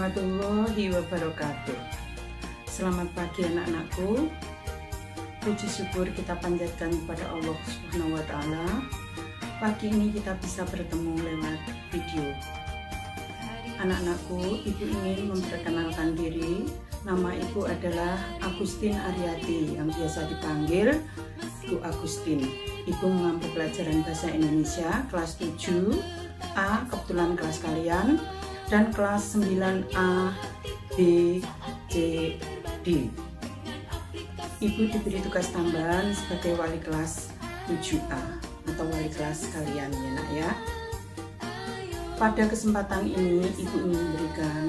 warahmatullahi wabarakatuh. Selamat pagi anak-anakku. Puji syukur kita panjatkan kepada Allah Subhanahu wa Ta'ala. Pagi ini kita bisa bertemu lewat video. Anak-anakku, ibu ingin memperkenalkan diri. Nama ibu adalah Agustin Aryati yang biasa dipanggil Bu Agustin. Ibu mengampu pelajaran bahasa Indonesia kelas 7A, kebetulan kelas kalian, dan kelas 9A, B, C, D. Ibu diberi tugas tambahan sebagai wali kelas 7A atau wali kelas kalian ya nak ya. Pada kesempatan ini ibu ingin memberikan,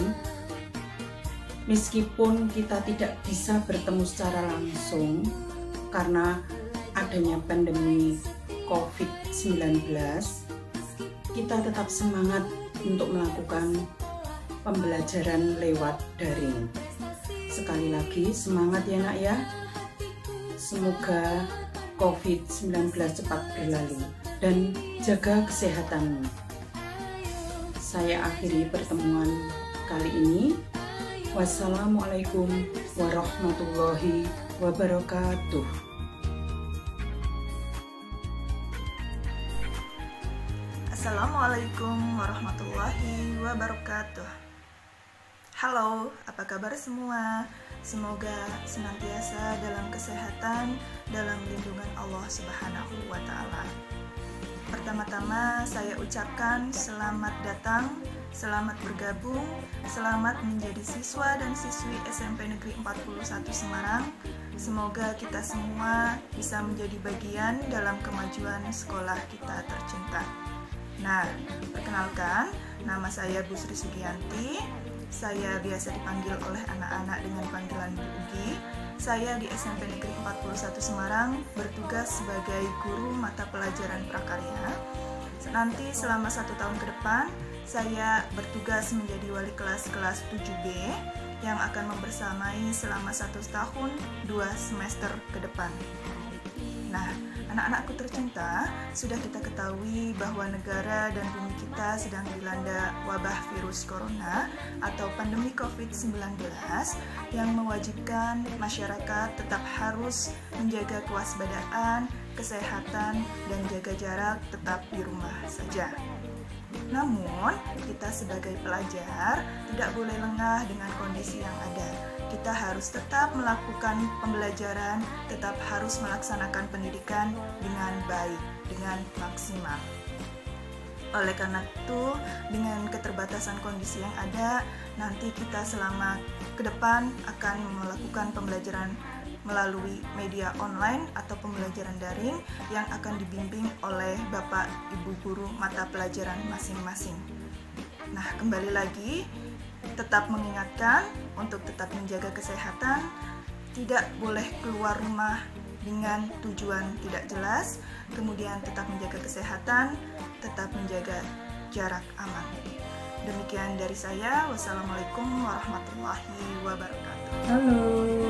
meskipun kita tidak bisa bertemu secara langsung karena adanya pandemi COVID-19, kita tetap semangat untuk melakukan pembelajaran lewat daring. Sekali lagi semangat ya nak ya. Semoga COVID-19 cepat berlalu dan jaga kesehatanmu. Saya akhiri pertemuan kali ini. Wassalamualaikum warahmatullahi wabarakatuh. Assalamualaikum warahmatullahi wabarakatuh. Halo, apa kabar semua? Semoga senantiasa dalam kesehatan, dalam lindungan Allah Subhanahu wa Ta'ala. Pertama-tama saya ucapkan selamat datang, selamat bergabung, selamat menjadi siswa dan siswi SMP Negeri 41 Semarang. Semoga kita semua bisa menjadi bagian dalam kemajuan sekolah kita tercinta. Nah, perkenalkan, nama saya Bu Sri Sugianti. Saya biasa dipanggil oleh anak-anak dengan panggilan Bu Ugi. Saya di SMP Negeri 41 Semarang bertugas sebagai guru mata pelajaran prakarya. Nanti selama 1 tahun ke depan, saya bertugas menjadi wali kelas 7B yang akan membersamai selama 1 tahun 2 semester ke depan. Nah, anak-anakku tercinta, sudah kita ketahui bahwa negara dan bumi kita sedang dilanda wabah virus corona atau pandemi COVID-19 yang mewajibkan masyarakat tetap harus menjaga kewaspadaan, kesehatan, dan jaga jarak tetap di rumah saja. Namun, kita sebagai pelajar tidak boleh lengah dengan kondisi yang ada. Kita harus tetap melakukan pembelajaran, tetap harus melaksanakan pendidikan dengan baik, dengan maksimal. Oleh karena itu, dengan keterbatasan kondisi yang ada, nanti kita selama ke depan akan melakukan pembelajaran melalui media online atau pembelajaran daring yang akan dibimbing oleh Bapak Ibu guru mata pelajaran masing-masing. Nah, kembali lagi, tetap mengingatkan untuk tetap menjaga kesehatan, tidak boleh keluar rumah dengan tujuan tidak jelas, kemudian tetap menjaga kesehatan, tetap menjaga jarak aman. Demikian dari saya, wassalamualaikum warahmatullahi wabarakatuh. Halo,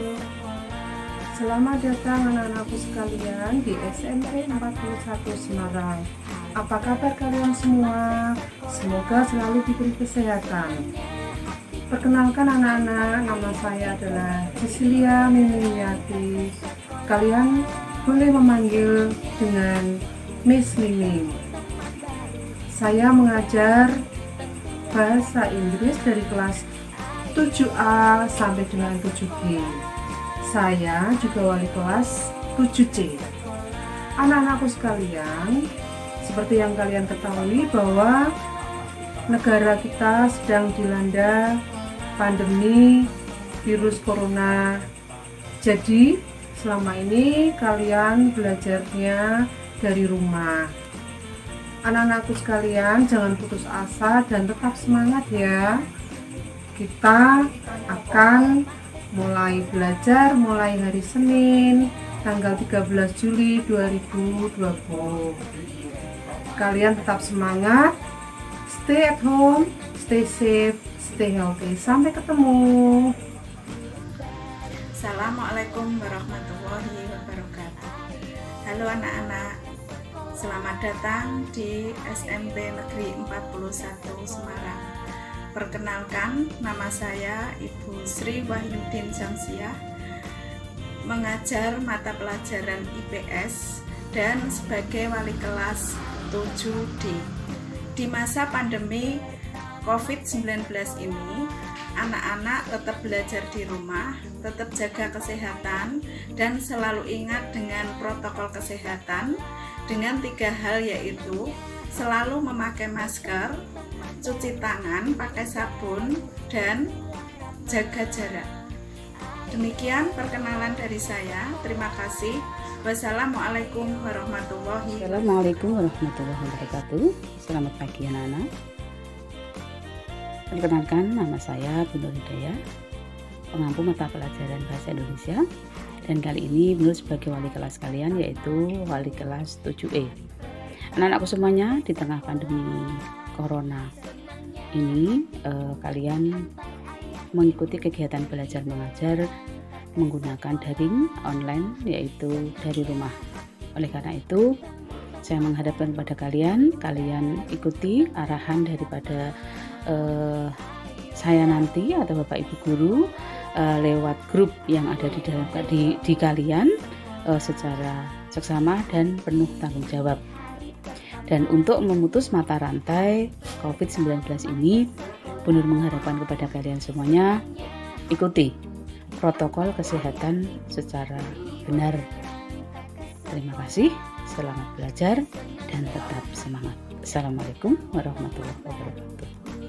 selamat datang anak-anakku sekalian di SMP 41 Semarang. Apa kabar kalian semua? Semoga selalu diberi kesehatan. Perkenalkan anak-anak, nama saya adalah Cecilia Miminiati. Kalian boleh memanggil dengan Miss Mimi. Saya mengajar bahasa Inggris dari kelas 7A sampai dengan 7B. Saya juga wali kelas 7C. Anak-anakku sekalian, seperti yang kalian ketahui bahwa negara kita sedang dilanda pandemi virus corona. Jadi selama ini kalian belajarnya dari rumah. Anak-anakku sekalian, jangan putus asa dan tetap semangat ya. Kita akan mulai belajar mulai hari Senin tanggal 13 Juli 2020. Kalian tetap semangat, stay at home, stay safe, stay healthy. Sampai ketemu. Assalamualaikum warahmatullahi wabarakatuh. Halo anak-anak, selamat datang di SMP Negeri 41 Semarang. Perkenalkan, nama saya Ibu Sri Wahyudin Syamsiah, mengajar mata pelajaran IPS dan sebagai wali kelas 7D. Di masa pandemi COVID-19 ini, anak-anak tetap belajar di rumah, tetap jaga kesehatan, dan selalu ingat dengan protokol kesehatan dengan 3 hal, yaitu selalu memakai masker, cuci tangan pakai sabun, dan jaga jarak. Demikian perkenalan dari saya. Terima kasih. Wassalamualaikum warahmatullahi wabarakatuh. Assalamualaikum warahmatullahi wabarakatuh. Selamat pagi anak-anak. Perkenalkan, nama saya Bu Nur Hidayah, pengampu mata pelajaran Bahasa Indonesia. Dan kali ini Bu Nur sebagai wali kelas kalian, yaitu wali kelas 7E. Anak-anakku semuanya, di tengah pandemi Corona ini, kalian mengikuti kegiatan belajar mengajar menggunakan daring online, yaitu dari rumah. Oleh karena itu, saya menghadapkan kepada kalian ikuti arahan daripada saya nanti atau Bapak Ibu Guru lewat grup yang ada di kalian secara seksama dan penuh tanggung jawab. Dan untuk memutus mata rantai COVID-19 ini, Bu Nur mengharapkan kepada kalian semuanya ikuti protokol kesehatan secara benar. Terima kasih, selamat belajar dan tetap semangat. Assalamualaikum warahmatullahi wabarakatuh.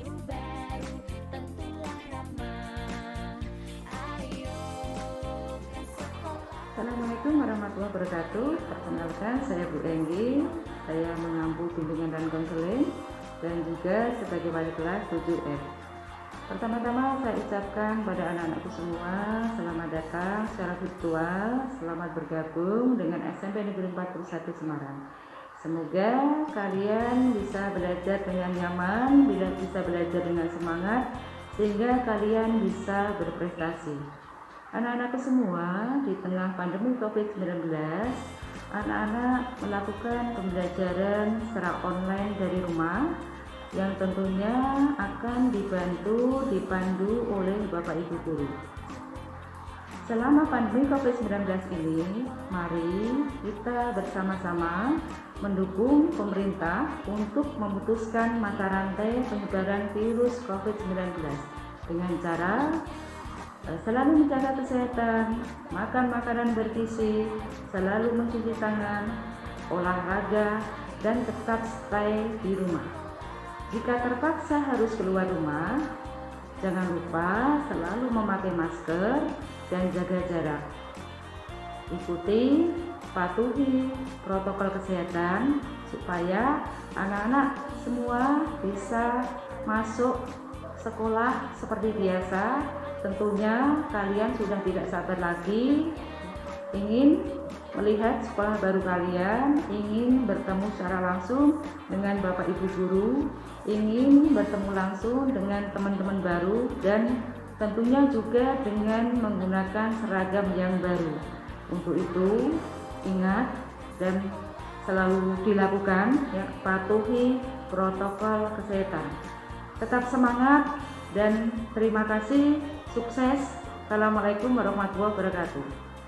Assalamualaikum warahmatullahi wabarakatuh. Perkenalkan, saya Bu Enggi. Saya mengampu bimbingan dan konseling dan juga sebagai wali kelas 7F. Pertama-tama saya ucapkan pada anak-anakku semua selamat datang secara virtual, selamat bergabung dengan SMP Negeri 41 Semarang. Semoga kalian bisa belajar dengan nyaman, bisa belajar dengan semangat, sehingga kalian bisa berprestasi. Anak-anakku semua, di tengah pandemi COVID-19, anak-anak melakukan pembelajaran secara online dari rumah yang tentunya akan dipandu oleh Bapak Ibu Guru. Selama pandemi COVID-19 ini, mari kita bersama-sama mendukung pemerintah untuk memutuskan mata rantai penyebaran virus COVID-19 dengan cara selalu menjaga kesehatan, makan makanan bergizi, selalu mencuci tangan, olahraga, dan tetap stay di rumah. Jika terpaksa harus keluar rumah, jangan lupa selalu memakai masker dan jaga jarak. Ikuti, patuhi protokol kesehatan supaya anak-anak semua bisa masuk sekolah seperti biasa. Tentunya kalian sudah tidak sabar lagi ingin melihat sekolah baru kalian, ingin bertemu secara langsung dengan Bapak Ibu Guru, ingin bertemu langsung dengan teman-teman baru, dan tentunya juga dengan menggunakan seragam yang baru. Untuk itu, ingat dan selalu dilakukan, ya, patuhi protokol kesehatan. Tetap semangat dan terima kasih. Sukses. Assalamualaikum warahmatullahi wabarakatuh.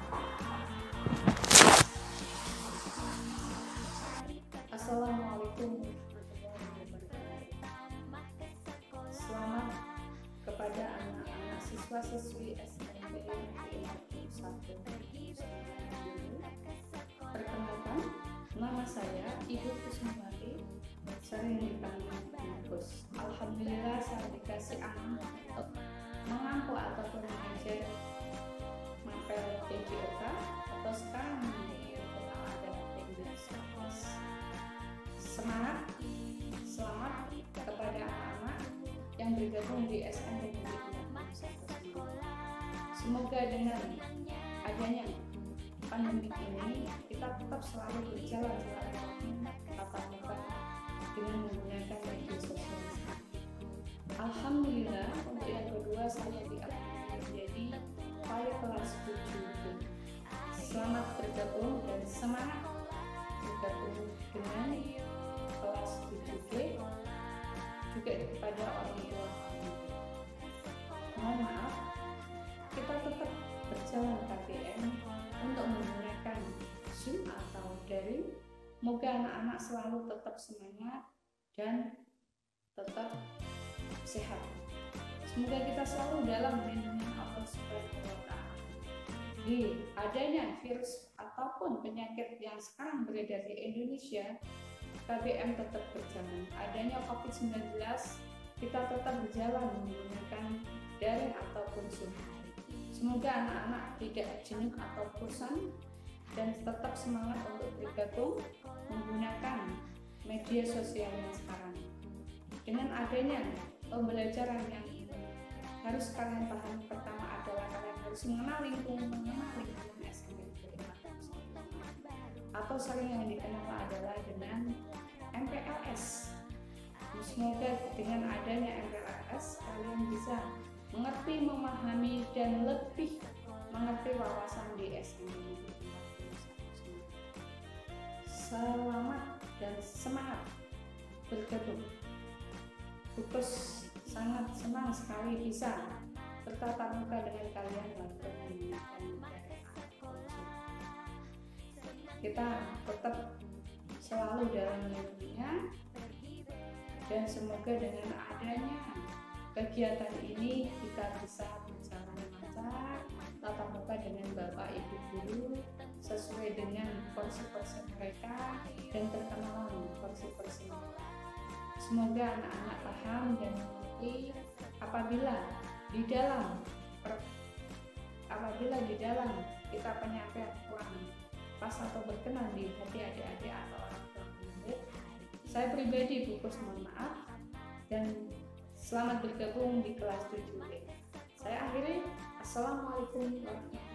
Assalamualaikum warahmatullahi wabarakatuh. Selamat kepada anak-anak siswa-siswi SMP Negeri 41. Perkenalkan, nama saya Ibu Kusumawati, sering dipanggil Gus. Alhamdulillah saya dikasih anak untuk mengampu ataupun mengajar mapel PJOK atau sekarang menjadi ada English. Semangat, selamat kepada anak-anak yang bergabung di SMP Negeri 41 Semarang. Semoga dengan adanya pandemi ini kita tetap selalu berjalan tatap muka dengan menggunakan media sosial. Alhamdulillah, untuk yang kedua saya menjadi wali kelas 7D. Selamat bergabung dan semangat bergabung dengan kelas 7D. juga kepada orang tua. Mohon maaf, kita tetap berjalan KBM untuk menggunakan Zoom atau daring. Semoga anak-anak selalu tetap semangat dan tetap sehat. Semoga kita selalu dalam lindungan Allah Subhanahu wa Ta'ala. Di adanya virus ataupun penyakit yang sekarang beredar di Indonesia, KBM tetap berjalan. Adanya COVID-19, kita tetap berjalan menggunakan daring ataupun Zoom. Semoga anak-anak tidak jenuh atau bosan dan tetap semangat untuk bergabung menggunakan media sosial yang sekarang. Dengan adanya pembelajaran yang harus kalian pahami, pertama adalah kalian harus mengenal lingkungan SMP atau sering yang dikenal adalah dengan MPLS. Semoga dengan adanya MPLS kalian bisa mengerti, memahami, dan lebih mengerti wawasan di SMP. Selamat dan semangat bergabung. Bukus sangat senang sekali bisa bertatap muka dengan kalian walaupun menggunakan daring. Kita tetap selalu dalam lindungan, dan semoga dengan adanya kegiatan ini kita bisa berjalan lancar, tatap muka dengan Bapak Ibu guru sesuai dengan porsi-porsi mereka dan perkenalan porsi-porsi mereka. Semoga anak-anak paham dan mengerti apabila di dalam kita penyampaian kurang pas atau berkenan di hati adik-adik atau orang tua murid. Saya pribadi Bukus mohon maaf dan selamat bergabung di kelas 7B. Saya akhiri. Assalamualaikum warahmatullahi wabarakatuh.